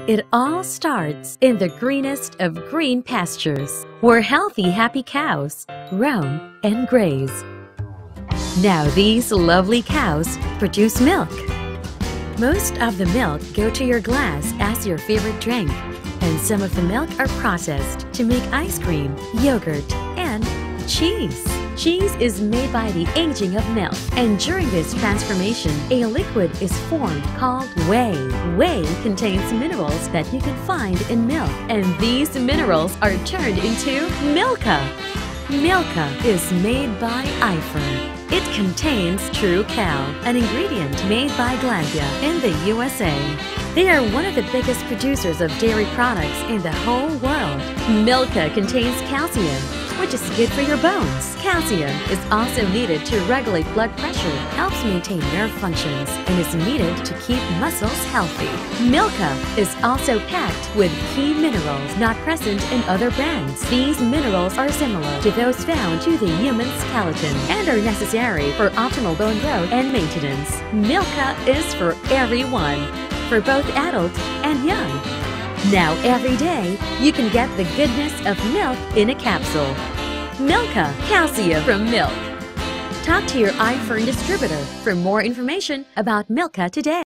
It all starts in the greenest of green pastures, where healthy, happy cows roam and graze. Now these lovely cows produce milk. Most of the milk go to your glass as your favorite drink, and some of the milk are processed to make ice cream, yogurt, and cheese. Cheese is made by the aging of milk, and during this transformation, a liquid is formed called whey. Whey contains minerals that you can find in milk, and these minerals are turned into Milka. Milka is made by Ifer. It contains true cow, an ingredient made by Glanbia in the USA. They are one of the biggest producers of dairy products in the whole world. Milka contains calcium, which is good for your bones. Calcium is also needed to regulate blood pressure, helps maintain nerve functions, and is needed to keep muscles healthy. Milka is also packed with key minerals not present in other brands. These minerals are similar to those found to the human skeleton and are necessary for optimal bone growth and maintenance. Milka is for everyone, for both adult and young. Now every day, you can get the goodness of milk in a capsule. Milka, calcium from milk. Talk to your iFern distributor for more information about Milka today.